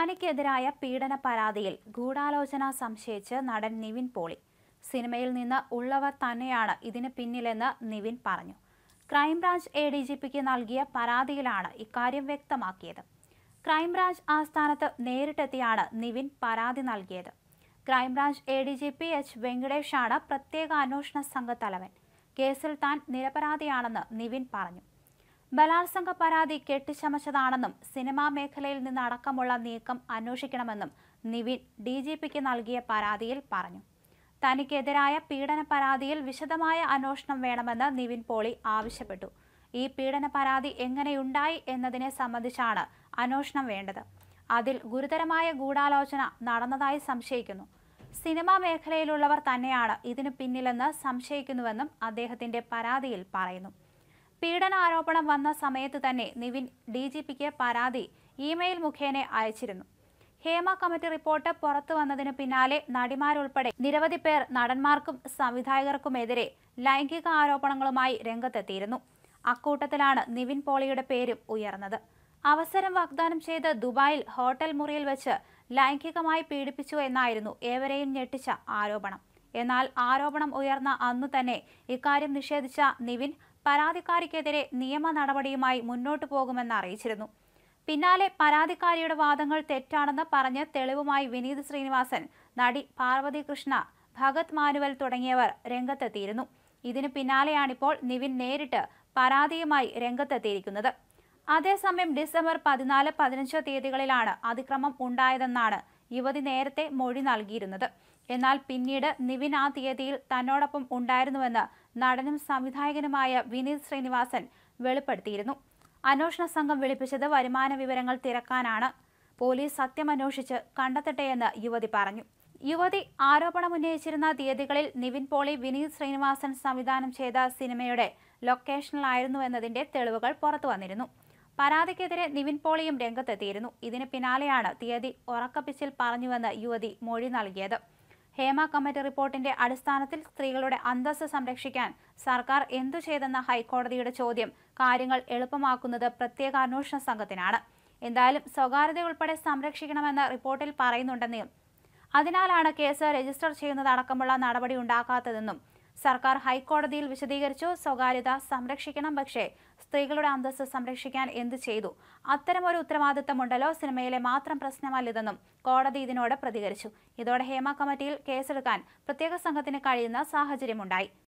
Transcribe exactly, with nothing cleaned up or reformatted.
തനിക്കെതിരായ പീഡന പരാതിയിൽ ഗൂഢാലോചന സംശയിച്ച് നടൻ നിവിൻ പോളി. സിനിമയിൽ നിന്ന് ഉള്ളവർ തന്നെയാണ് ഇതിന് പിന്നിലെന്ന് നിവിൻ പറഞ്ഞു. ക്രൈംബ്രാഞ്ച് എ ഡി ജി പിക്ക് നൽകിയ പരാതിയിലാണ് ഇക്കാര്യം വ്യക്തമാക്കിയത്. ക്രൈംബ്രാഞ്ച് ആസ്ഥാനത്ത് നേരിട്ടെത്തിയാണ് നിവിൻ പരാതി നൽകിയത്. Crime branch A D G P H വെങ്കടേഷാണ് പ്രത്യേക അന്വേഷണ സംഘത്തലവൻ. കേസിൽ താൻ നിരപരാധിയാണെന്ന് നിവിൻ പറഞ്ഞു. ബലാത്സംഗ പരാതി കെട്ടിച്ചമച്ചതാണെന്നും സിനിമാ മേഖലയിൽ നിന്നടക്കമുള്ള നീക്കം അന്വേഷിക്കണമെന്നും നിവിൻ ഡി ജി പിക്ക് നൽകിയ പരാതിയിൽ പറഞ്ഞു. തനിക്കെതിരായ പീഡന പരാതിയിൽ വിശദമായ അന്വേഷണം വേണമെന്ന് നിവിൻ പോളി ആവശ്യപ്പെട്ടു. ഈ പീഡന പരാതി എങ്ങനെയുണ്ടായി എന്നതിനെ സംബന്ധിച്ചാണ് അന്വേഷണം വേണ്ടത്. അതിൽ ഗുരുതരമായ ഗൂഢാലോചന നടന്നതായി സംശയിക്കുന്നു. സിനിമാ മേഖലയിലുള്ളവർ തന്നെയാണ് ഇതിനു പിന്നിലെന്ന് സംശയിക്കുന്നുവെന്നും അദ്ദേഹത്തിന്റെ പരാതിയിൽ പറയുന്നു. പീഡനാരോപണം വന്ന സമയത്ത് തന്നെ നിവിൻ ഡി ജി പിക്ക് പരാതി ഇമെയിൽ മുഖേന അയച്ചിരുന്നു. ഹേമ കമ്മിറ്റി റിപ്പോർട്ട് പുറത്തു വന്നതിന് പിന്നാലെ നടിമാരുൾപ്പെടെ നിരവധി പേർ നടന്മാർക്കും സംവിധായകർക്കുമെതിരെ ലൈംഗിക ആരോപണങ്ങളുമായി രംഗത്തെത്തിയിരുന്നു. അക്കൂട്ടത്തിലാണ് നിവിൻ പോളിയുടെ പേരും ഉയർന്നത്. അവസരം വാഗ്ദാനം ചെയ്ത് ദുബായിൽ ഹോട്ടൽ മുറിയിൽ വെച്ച് ലൈംഗികമായി പീഡിപ്പിച്ചു എന്നായിരുന്നു ഏവരെയും ഞെട്ടിച്ച ആരോപണം. എന്നാൽ ആരോപണം ഉയർന്ന അന്നു തന്നെ ഇക്കാര്യം നിഷേധിച്ച നിവിൻ പരാതിക്കാരിക്കെതിരെ നിയമ നടപടിയുമായി മുന്നോട്ടു പോകുമെന്ന് അറിയിച്ചിരുന്നു. പിന്നാലെ പരാതിക്കാരിയുടെ വാദങ്ങൾ തെറ്റാണെന്ന് പറഞ്ഞ് തെളിവുമായി വിനീത് ശ്രീനിവാസൻ, നടി പാർവതി കൃഷ്ണ, ഭഗത് മാനുവൽ തുടങ്ങിയവർ രംഗത്തെത്തിയിരുന്നു. ഇതിനു പിന്നാലെയാണിപ്പോൾ നിവിൻ നേരിട്ട് പരാതിയുമായി രംഗത്തെത്തിയിരിക്കുന്നത്. അതേസമയം ഡിസംബർ പതിനാല് പതിനഞ്ച് തീയതികളിലാണ് അതിക്രമം ഉണ്ടായതെന്നാണ് യുവതി നേരത്തെ മൊഴി നൽകിയിരുന്നത്. എന്നാൽ പിന്നീട് നിവിൻ ആ തീയതിയിൽ തന്നോടൊപ്പം ഉണ്ടായിരുന്നുവെന്ന് നടനും സംവിധായകനുമായ വിനീത് ശ്രീനിവാസൻ വെളിപ്പെടുത്തിയിരുന്നു. അന്വേഷണ സംഘം വിളിപ്പിച്ചത് വരുമാന വിവരങ്ങൾ തിരക്കാനാണ്. പോലീസ് സത്യം അന്വേഷിച്ച് കണ്ടെത്തട്ടെയെന്ന് യുവതി പറഞ്ഞു. യുവതി ആരോപണമുന്നയിച്ചിരുന്ന തീയതികളിൽ നിവിൻ പോളി വിനീത് ശ്രീനിവാസൻ സംവിധാനം ചെയ്ത സിനിമയുടെ ലൊക്കേഷനിലായിരുന്നുവെന്നതിന്റെ തെളിവുകൾ പുറത്തു വന്നിരുന്നു. പരാതിക്കെതിരെ നിവിൻ പോളിയും രംഗത്തെത്തിയിരുന്നു. ഇതിന് പിന്നാലെയാണ് തീയതി ഉറക്കപ്പിച്ചിൽ പറഞ്ഞുവെന്ന് യുവതി മൊഴി നൽകിയത്. ഹേമ കമ്മിറ്റി റിപ്പോർട്ടിന്റെ അടിസ്ഥാനത്തിൽ സ്ത്രീകളുടെ അന്തസ്സ് സംരക്ഷിക്കാൻ സർക്കാർ എന്തു ചെയ്തെന്ന ഹൈക്കോടതിയുടെ ചോദ്യം കാര്യങ്ങൾ എളുപ്പമാക്കുന്നത് പ്രത്യേക അന്വേഷണ സംഘത്തിനാണ്. എന്തായാലും സ്വകാര്യതയുൾപ്പെടെ സംരക്ഷിക്കണമെന്ന് റിപ്പോർട്ടിൽ പറയുന്നുണ്ടെന്നും അതിനാലാണ് കേസ് രജിസ്റ്റർ ചെയ്യുന്നതടക്കമുള്ള നടപടി ഉണ്ടാക്കാത്തതെന്നും സർക്കാർ ഹൈക്കോടതിയിൽ വിശദീകരിച്ചു. സ്വകാര്യത സംരക്ഷിക്കണം, പക്ഷേ സ്ത്രീകളുടെ അന്തസ്സ് സംരക്ഷിക്കാൻ എന്ത് ചെയ്തു? അത്തരമൊരു ഉത്തരവാദിത്തമുണ്ടല്ലോ, സിനിമയിലെ മാത്രം പ്രശ്നമല്ലിതെന്നും കോടതി ഇതിനോട് പ്രതികരിച്ചു. ഇതോടെ ഹേമ കമ്മിറ്റിയിൽ കേസെടുക്കാൻ പ്രത്യേക സംഘത്തിന് കഴിയുന്ന സാഹചര്യമുണ്ടായി.